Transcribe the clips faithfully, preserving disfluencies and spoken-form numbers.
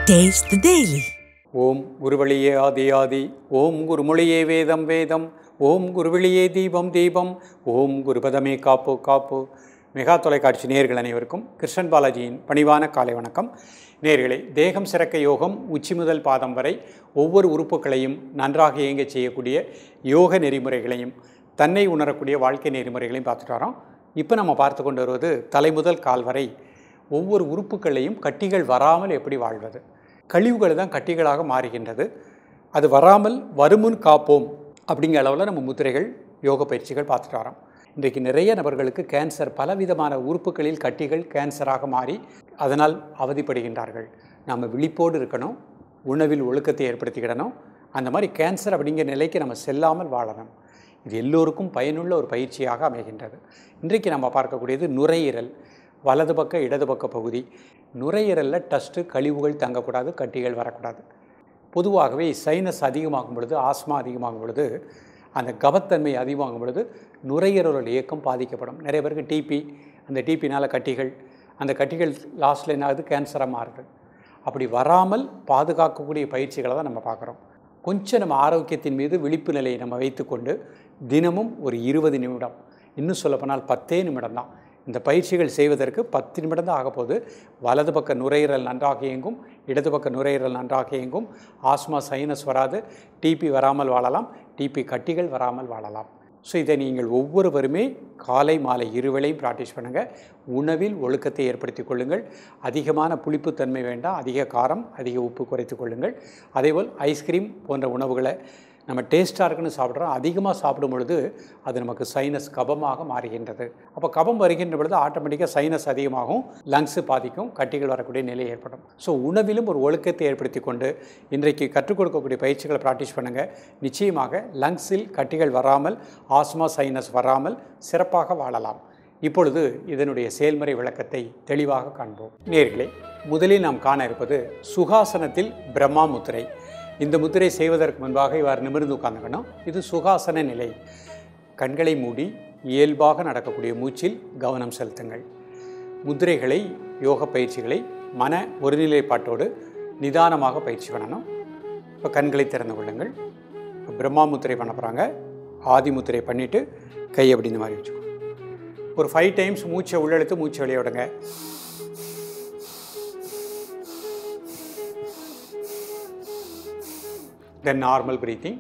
Taste the Daily. ஓம் குருவழியே ஆதி ஆதி, ஓம் குருமொழியே வேதம் வேதம், ஓம் குருவழியே தீபம் தீபம், ஓம் குருபதமே காப்பு காப்பு. மெகா தொலைக்காட்சி நேயர்கள் அனைவருக்கும் கிருஷ்ணன் பாலாஜியின் பணிவான காலை வணக்கம். நேயர்களே, தேகம் சிறக்க யோகம் உச்சி முதல் பாதம் வரை ஒவ்வொரு உறுப்புகளையும் நன்றாக இயங்க செய்யக்கூடிய யோக நெறிமுறைகளையும் தன்னை உணரக்கூடிய வாழ்க்கை நெறிமுறைகளையும் பார்த்துட்டு வரோம். இப்போ நம்ம பார்த்து கொண்டு வருவது தலை முதல் கால் வரை ஒவ்வொரு உறுப்புகளையும் கட்டிகள் வராமல் எப்படி வாழ்வது. கழிவுகள் தான் கட்டிகளாக மாறுகின்றது. அது வராமல் வருமுன் காப்போம் அப்படிங்கிற அளவில் நம்ம முத்திரைகள் யோக பயிற்சிகள் பார்த்துட்டு வரோம். இன்றைக்கு நிறைய நபர்களுக்கு கேன்சர், பலவிதமான உறுப்புகளில் கட்டிகள் கேன்சராக மாறி அதனால் அவதிப்படுகின்றார்கள். நம்ம விழிப்போடு இருக்கணும், உணவில் ஒழுக்கத்தை ஏற்படுத்திக்கிடணும். அந்த மாதிரி கேன்சர் அப்படிங்கிற நிலைக்கு நம்ம செல்லாமல் வாழணும். இது எல்லோருக்கும் பயனுள்ள ஒரு பயிற்சியாக அமைகின்றது. இன்றைக்கு நம்ம பார்க்கக்கூடியது நுரையீரல், வலது பக்க இடது பக்க பகுதி. நுரையீரலில் டஸ்ட்டு, கழிவுகள் தங்கக்கூடாது, கட்டிகள் வரக்கூடாது. பொதுவாகவே சைனஸ் அதிகமாகும் பொழுது, ஆஸ்மா அதிகமாகும் பொழுது, அந்த கபத்தன்மை அதிகமாகும் பொழுது நுரையீரலோட இயக்கம் பாதிக்கப்படும். நிறைய பேருக்கு டிபி, அந்த டிபினால் கட்டிகள், அந்த கட்டிகள் லாஸ்ட்டில் என்ன ஆகுது, கேன்சராக மாறுது. அப்படி வராமல் பாதுகாக்கக்கூடிய பயிற்சிகளை தான் நம்ம பார்க்குறோம். கொஞ்சம் நம்ம ஆரோக்கியத்தின் மீது விழிப்பு நிலையை நம்ம வைத்துக்கொண்டு தினமும் ஒரு இருபது நிமிடம், இன்னும் சொல்லப்போனால் பத்தே நிமிடம் தான் இந்த பயிற்சிகள் செய்வதற்கு பத்து நிமிடம் தான் ஆகப்போகுது. வலது பக்க நுரையீரல் நன்றாக இயங்கும், இடது பக்க நுரையீரல் நன்றாக இயங்கும். ஆஸ்மா, சைனஸ் வராது, டிபி வராமல் வாழலாம், டிபி கட்டிகள் வராமல் வாழலாம். ஸோ இதை நீங்கள் ஒவ்வொருவருமே காலை மாலை இருவேளையும் ப்ராக்டிஸ் பண்ணுங்கள். உணவில் ஒழுக்கத்தை ஏற்படுத்தி கொள்ளுங்கள். அதிகமான புளிப்புத்தன்மை வேண்டாம், அதிக காரம், அதிக உப்பு குறைத்து கொள்ளுங்கள். அதேபோல் ஐஸ்கிரீம் போன்ற உணவுகளை நம்ம டேஸ்ட்டாக இருக்குன்னு சாப்பிட்றோம். அதிகமாக சாப்பிடும் பொழுது அது நமக்கு சைனஸ் கபமாக மாறுகின்றது. அப்போ கபம் வருகின்ற பொழுது ஆட்டோமேட்டிக்காக சைனஸ் அதிகமாகும், லங்ஸு பாதிக்கும், கட்டிகள் வரக்கூடிய நிலை ஏற்படும். ஸோ உணவிலும் ஒரு ஒழுக்கத்தை ஏற்படுத்தி கொண்டு இன்றைக்கு கற்றுக் கொடுக்கக்கூடிய பயிற்சிகளை ப்ராக்டிஸ் பண்ணுங்கள். நிச்சயமாக லங்ஸில் கட்டிகள் வராமல், ஆஸ்மா, சைனஸ் வராமல் சிறப்பாக வாழலாம். இப்பொழுது இதனுடைய செயல்முறை விளக்கத்தை தெளிவாக காண்போம். நேயர்களே, முதலில் நாம் காண இருப்பது சுகாசனத்தில் பிரம்மா முத்திரை. இந்த முத்திரை செய்வதற்கு முன்பாக இவ்வாறு நிமிர்ந்து உட்கார்ந்துக்கணும். இது சுகாசன நிலை. கண்களை மூடி இயல்பாக நடக்கக்கூடிய மூச்சில் கவனம் செலுத்துங்கள். முத்திரைகளை, யோக பயிற்சிகளை மன ஒருநிலைப்பாட்டோடு நிதானமாக பயிற்சி பண்ணணும். இப்போ கண்களை திறந்து கொள்ளுங்கள். இப்போ பிரம்மா முத்திரை பண்ண போகிறாங்க. ஆதி முத்திரை பண்ணிவிட்டு கை அப்படி இந்த மாதிரி வச்சுக்கோங்க. ஒரு ஃபைவ் டைம்ஸ் மூச்சை உள்ளெழுத்து மூச்சை வெளியே விடுங்க. Then normal breathing.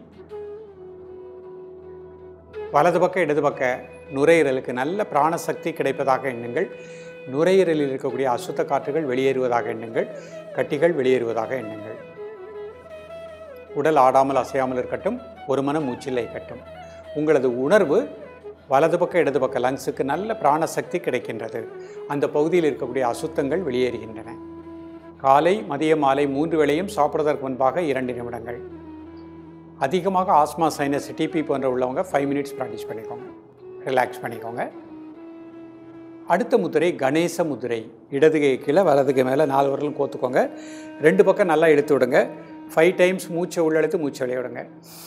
வலது பக்க இடது பக்க நுரையீரலுக்கு நல்ல பிராணசக்தி கிடைப்பதாக எண்ணுங்கள். நுரையீரலில் இருக்கக்கூடிய அசுத்த காற்றுகள் வெளியேறுவதாக எண்ணுங்கள். கட்டிகள் வெளியேறுவதாக எண்ணுங்கள். உடல் ஆடாமல் அசையாமல் இருக்கட்டும். ஒரு மன மூச்சில் இருக்கட்டும். உங்களது உணர்வு வலது பக்க இடது பக்க லங்ஸுக்கு நல்ல பிராணசக்தி கிடைக்கின்றது. அந்த பகுதியில் இருக்கக்கூடிய அசுத்தங்கள் வெளியேறுகின்றன. காலை, மதிய, மாலை மூன்று வேளையும் சாப்பிடுவதற்கு முன்பாக இரண்டு நிமிடங்கள். அதிகமாக ஆஸ்மா, சைனஸ், டிபி போன்ற உள்ளவங்க ஃபைவ் மினிட்ஸ் ப்ராக்டிஸ் பண்ணிக்கோங்க. ரிலாக்ஸ் பண்ணிக்கோங்க. அடுத்த முத்திரை கணேச முத்திரை. இடது கை கீழே, வலது கை மேலே நாலு வரலும் கோத்துக்கோங்க. ரெண்டு பக்கம் நல்லா இழுத்து விடுங்க. ஃபைவ் டைம்ஸ் மூச்சை உள்ளெழுத்து மூச்சை வெளியே விடுங்க.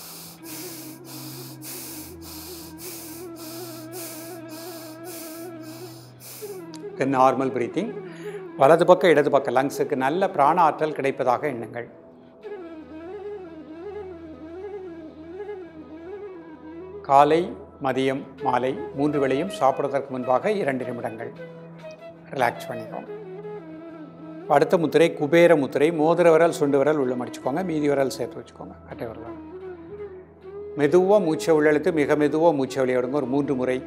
Then normal breathing. வலது பக்கம் இடது பக்கம் லங்ஸுக்கு நல்ல பிராண ஆற்றல் கிடைப்பதாக எண்ணுங்கள். காலை, மதியம், மாலை மூன்று வேளையும் சாப்பிடுவதற்கு முன்பாக இரண்டு நிமிடங்கள். ரிலாக்ஸ் பண்ணிக்கோங்க. அடுத்த முத்திரை குபேர முத்திரை. மோதிர விரல், சுண்டு விரல் உள்ள மடிச்சுக்கோங்க. மீதி விரல் சேர்த்து வச்சுக்கோங்க. கட்டை விரல். மெதுவாக மூச்சை உள்ளெழுத்து மிக மெதுவாக மூச்சை வெளியே விடுங்க. ஒரு மூன்று முறை.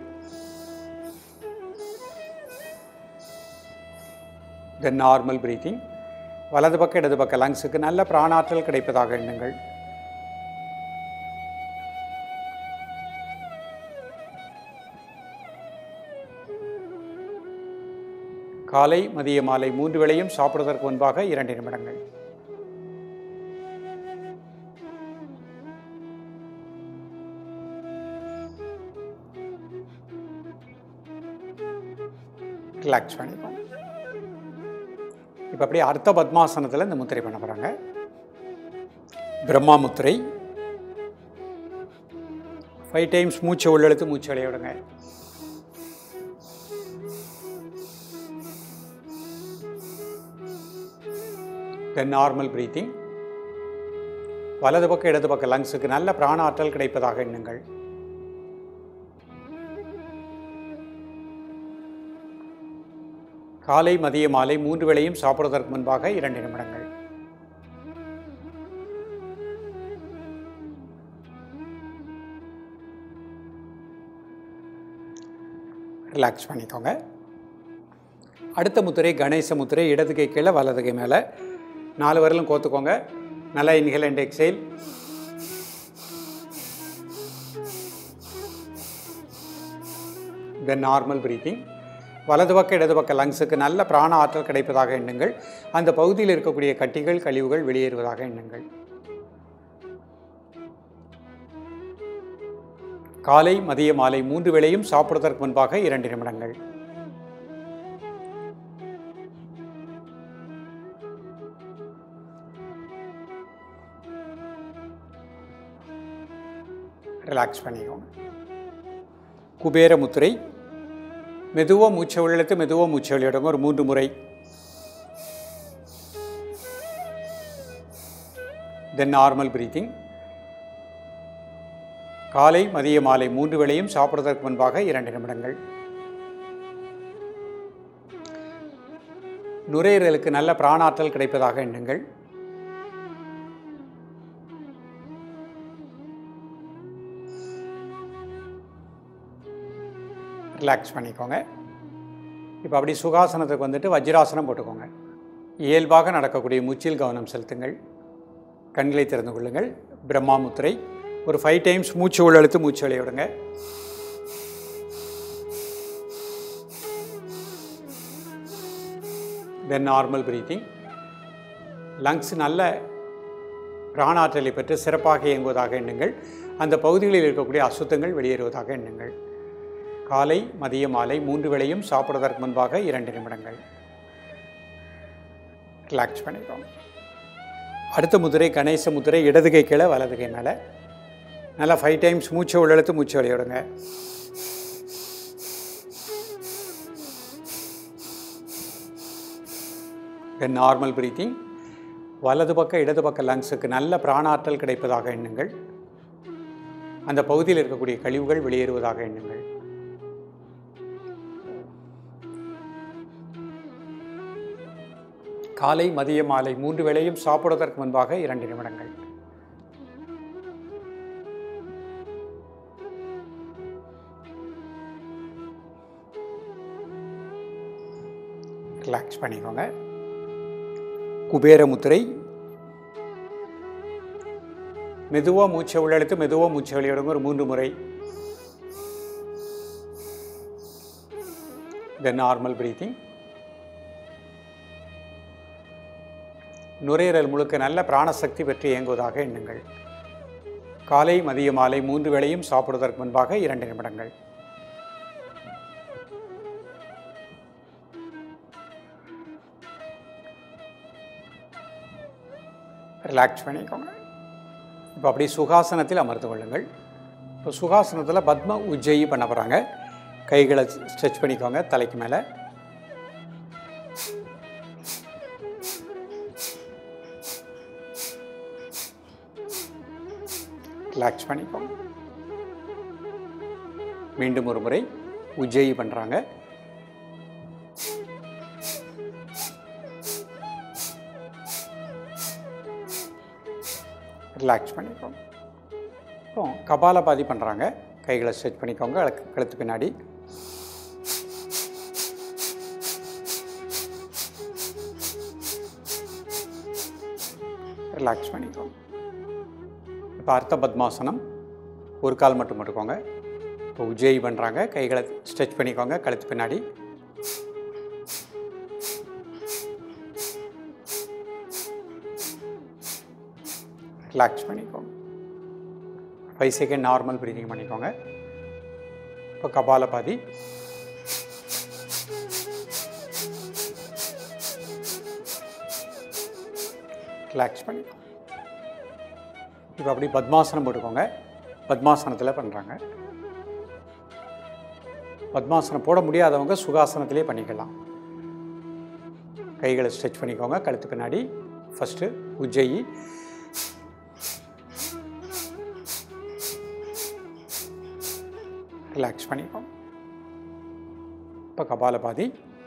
Then normal breathing. வலது பக்க இடது பக்க லங்ஸுக்கு நல்ல பிராணாற்றல் கிடைப்பதாக எண்ணுங்கள். காலை, மதிய, மாலை மூன்று வேளையும் சாப்பிடுவதற்கு முன்பாக இரண்டு நிமிடங்கள். ரிலாக்ஸ் பண்ணிப்போம். இப்போ அப்படியே அர்த்த பத்மாசனத்தில் இந்த முத்திரை பண்ண போகிறாங்க. பிரம்மா முத்திரை. ஃபைவ் டைம்ஸ் மூச்சை உள்ளெழுத்து மூச்சை வெளியே விடுங்க. Then normal breathing. வலது பக்கம் இடது பக்கம் லங்ஸுக்கு நல்ல பிராண ஆற்றல் கிடைப்பதாக எண்ணுங்கள். காலை மதிய மாலை மூன்று வேளையும் சாப்பிடுவதற்கு முன்பாக இரண்டு நிமிடங்கள். ரிலாக்ஸ் பண்ணிக்கோங்க. அடுத்த முத்திரை கணேச முத்திரை. இடது கை கீழே வலது கை மேலே நாலு வரலும் கோத்துக்கோங்க. நல்லா inhale and exhale. Then normal breathing. வலது பக்கம் இடது பக்கம் லங்ஸுக்கு நல்ல பிராண ஆற்றல் கிடைப்பதாக எண்ணுங்கள். அந்த பகுதியில் இருக்கக்கூடிய கட்டிகள் கழிவுகள் வெளியேறுவதாக எண்ணுங்கள். காலை மதிய மாலை மூன்று வேளையும் சாப்பிடுவதற்கு முன்பாக இரண்டு நிமிடங்கள். ரிலாக்ஸ் பண்ணிக்கோங்க. குபேர முத்திரை. மெதுவாக மூச்சை உள்ளிழுத்து மெதுவாக மூச்சை வெளியிடுங்க ஒரு மூன்று முறை. Then normal breathing. காலை மதிய மாலை மூன்று வேளையும் சாப்பிடுவதற்கு முன்பாக இரண்டு நிமிடங்கள். நுரையீரலுக்கு நல்ல பிராணாற்றல் கிடைப்பதாக எண்ணுங்கள். ரிலாக்ஸ் பண்ணிக்கோங்க. இப்போ அப்படி சுகாசனத்துக்கு வந்துட்டு வஜ்ராசனம் போட்டுக்கோங்க. இயல்பாக நடக்கக்கூடிய மூச்சில் கவனம் செலுத்துங்கள். கண்களை திறந்து கொள்ளுங்கள். பிரம்மா முத்திரை. ஒரு ஃபைவ் டைம்ஸ் மூச்சு உள்ளழுத்து மூச்சு வெளிய விடுங்க. Then normal breathing. லங்ஸ் நல்ல பிராணாற்றலை பெற்று சிறப்பாக இயங்குவதாக எண்ணுங்கள். அந்த பகுதிகளில் இருக்கக்கூடிய அசுத்தங்கள் வெளியேறுவதாக எண்ணுங்கள். காலை மதிய மாலை மூன்று வேளையும் சாப்பிடுவதற்கு முன்பாக இரண்டு நிமிடங்கள். ரிலாக்ஸ் பண்ணிக்கோங்க. அடுத்த முதிரை கணேச முதிரை. இடது கை கீழே வலது கை மேலே நல்லா ஃபைவ் டைம்ஸ் மூச்சை உள்ளெழுத்து மூச்சு வெளியிடுங்க. தென் நார்மல் பிரீத்திங். வலது பக்கம் இடது பக்கம் லங்ஸுக்கு நல்ல பிராணாற்றல் கிடைப்பதாக எண்ணுங்கள். அந்த பகுதியில் இருக்கக்கூடிய கழிவுகள் வெளியேறுவதாக எண்ணுங்கள். காலை மதிய மாலை மூன்று வேளையும் சாப்பிடுவதற்கு முன்பாக இரண்டு நிமிடங்கள். ரிலாக்ஸ் பண்ணிக்கோங்க. குபேர முத்திரை. மெதுவாக மூச்சை உள்ளெழுத்து மெதுவாக மூச்சை வெளியிடுங்க ஒரு மூன்று முறை. Then normal breathing. நுரையீரல் முழுக்க நல்ல பிராணசக்தி பெற்று இயங்குவதாக எண்ணுங்கள். காலை மதிய மாலை மூன்று வேளையும் சாப்பிடுவதற்கு முன்பாக இரண்டு நிமிடங்கள். ரிலாக்ஸ் பண்ணிக்கோங்க. இப்போ அப்படி சுகாசனத்தில் அமர்ந்து கொள்ளுங்கள். இப்போ சுகாசனத்தில் பத்ம உஜ்ஜயி பண்ண போகிறாங்க. கைகளை ஸ்ட்ரெச் பண்ணிக்கோங்க தலைக்கு மேலே. ரிலாக்ஸ் பண்ணிக்கோங்க. மீண்டும் ஒரு முறை உஜ்ஜயி பண்ணுறாங்க. ரிலாக்ஸ் பண்ணிக்கோங்க. இப்போ கபாலபாதி பண்ணுறாங்க. கைகளை ஸ்ட்ரெச் பண்ணிக்கோங்க கழுத்து பின்னாடி. ரிலாக்ஸ் பண்ணிக்கோங்க. இப்போ அர்த்த பத்மாசனம். ஒரு கால் மட்டும் போட்டுக்கோங்க. இப்போ உஜ்ஜயி பண்ணுறாங்க. கைகளை ஸ்ட்ரெச் பண்ணிக்கோங்க கழுத்து பின்னாடி. ரிலாக்ஸ் பண்ணிக்கோங்க. ஃபைவ் செகண்ட் நார்மல் ப்ரீதிங் பண்ணிக்கோங்க. இப்போ கபாலபாதி. ரிலாக்ஸ் பண்ணிக்கோங்க. இப்போ அப்படி பத்மாசனம் போட்டுக்கோங்க. பத்மாசனத்தில் பண்ணுறாங்க. பத்மாசனம் போட முடியாதவங்க சுகாசனத்திலே பண்ணிக்கலாம். கைகளை ஸ்ட்ரெச் பண்ணிக்கோங்க கழுத்து பின்னாடி. ஃபஸ்ட்டு உஜ்ஜயி, ரிலாக்ஸ் பண்ணிப்போம். இப்போ கபாலபாதி,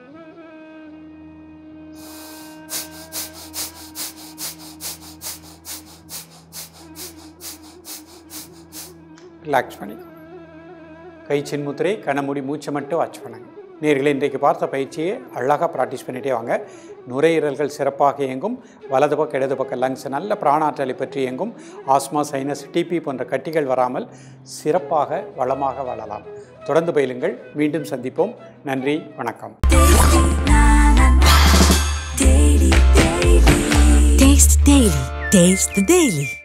ரிலாக்ஸ் பண்ணிப்போம். கை சின்முத்திரை, கண்ணமுடி, மூச்சை மட்டும் வாட்ச் பண்ணுங்க. நேர்களை இன்றைக்கு பார்த்த பயிற்சியை அழகாக ப்ராக்டிஸ் பண்ணிகிட்டே வாங்க. நுரையீரல்கள் சிறப்பாக இயங்கும். வலது பக்கம் இடது பக்கம் லங்ஸ் நல்ல பிராணாற்றலை பற்றி இயங்கும். ஆஸ்மா, சைனஸ், டிபி போன்ற கட்டிகள் வராமல் சிறப்பாக வளமாக வாழலாம். தொடர்ந்து பயிலுங்கள். மீண்டும் சந்திப்போம். நன்றி, வணக்கம். Taste Daily. Taste the Daily.